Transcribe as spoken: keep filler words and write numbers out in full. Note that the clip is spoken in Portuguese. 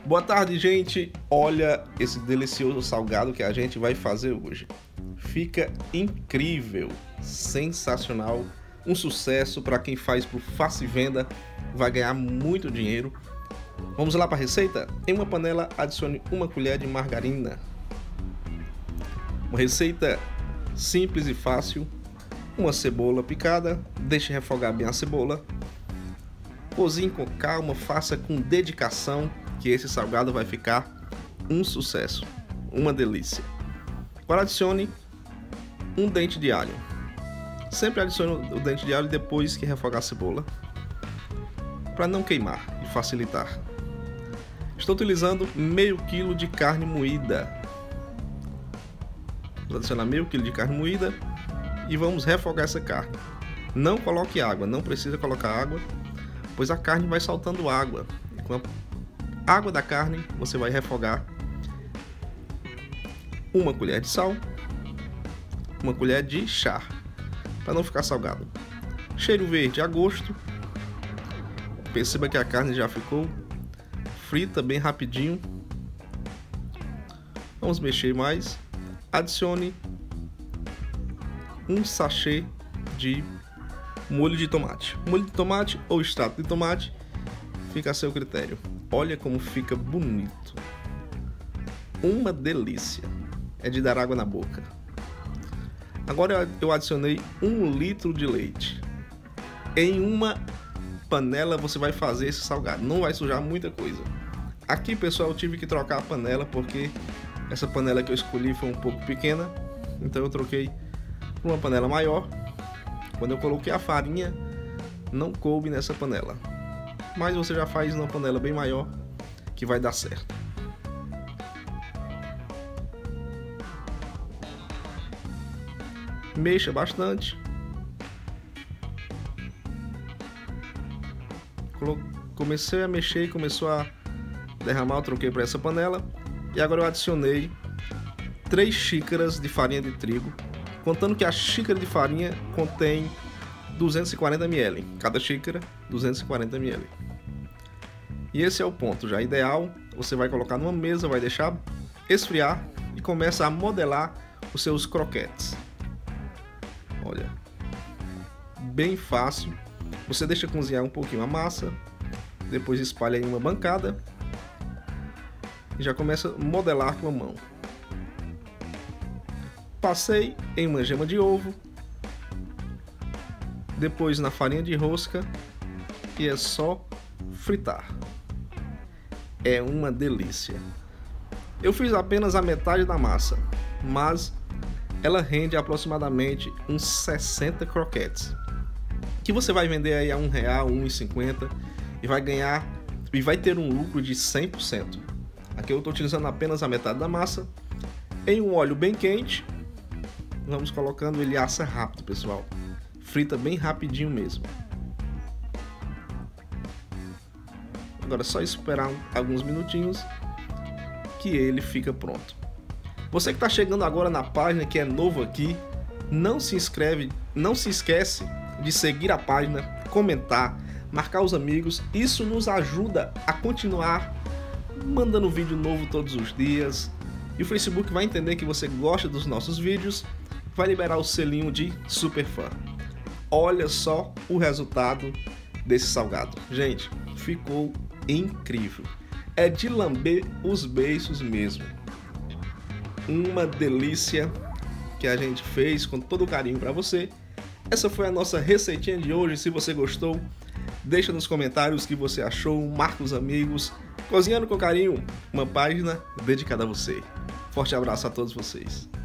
Boa tarde, gente. Olha esse delicioso salgado que a gente vai fazer hoje. Fica incrível, sensacional, um sucesso para quem faz por fácil venda, vai ganhar muito dinheiro. Vamos lá para a receita? Em uma panela, adicione uma colher de margarina. Uma receita simples e fácil. Uma cebola picada, deixe refogar bem a cebola. Cozinhe com calma, faça com dedicação, que esse salgado vai ficar um sucesso, uma delícia. Agora adicione um dente de alho. Sempre adicione o dente de alho depois que refogar a cebola, para não queimar e facilitar. Estou utilizando meio quilo de carne moída. Vou adicionar meio quilo de carne moída e vamos refogar essa carne. Não coloque água, não precisa colocar água, pois a carne vai soltando água. Com a água da carne, você vai refogar uma colher de sal, uma colher de chá, para não ficar salgado. Cheiro verde a gosto. Perceba que a carne já ficou frita bem rapidinho. Vamos mexer mais. Adicione um sachê de molho de tomate. Molho de tomate ou extrato de tomate, fica a seu critério. Olha como fica bonito. Uma delícia. É de dar água na boca. Agora eu adicionei um litro de leite. Em uma panela você vai fazer esse salgado. Não vai sujar muita coisa. Aqui, pessoal, eu tive que trocar a panela porque essa panela que eu escolhi foi um pouco pequena. Então eu troquei por uma panela maior. Quando eu coloquei a farinha, não coube nessa panela. Mas você já faz numa panela bem maior que vai dar certo. Mexa bastante. Comecei a mexer e começou a derramar, eu troquei para essa panela. E agora eu adicionei três xícaras de farinha de trigo, contando que a xícara de farinha contém duzentos e quarenta mililitros. Cada xícara, duzentos e quarenta mililitros. E esse é o ponto já ideal. Você vai colocar numa mesa, vai deixar esfriar e começa a modelar os seus croquetes. Olha, bem fácil. Você deixa cozinhar um pouquinho a massa, depois espalha em uma bancada e já começa a modelar com a mão. Passei em uma gema de ovo, depois na farinha de rosca e é só fritar. É uma delícia. Eu fiz apenas a metade da massa, mas ela rende aproximadamente uns sessenta croquetes, que você vai vender aí a um real, um e cinquenta e vai ganhar e vai ter um lucro de cem por cento. Aqui eu estou utilizando apenas a metade da massa em um óleo bem quente. Vamos colocando, ele assa rápido, pessoal. Frita bem rapidinho mesmo. Agora é só esperar alguns minutinhos que ele fica pronto. Você que está chegando agora na página, que é novo aqui, não se inscreve, não se esquece de seguir a página, comentar, marcar os amigos. Isso nos ajuda a continuar mandando vídeo novo todos os dias. E o Facebook vai entender que você gosta dos nossos vídeos, vai liberar o selinho de super fã. Olha só o resultado desse salgado. Gente, ficou incrível. É de lamber os beiços mesmo. Uma delícia que a gente fez com todo carinho para você. Essa foi a nossa receitinha de hoje. Se você gostou, deixa nos comentários o que você achou, marca os amigos. Cozinhando com Carinho, uma página dedicada a você. Forte abraço a todos vocês.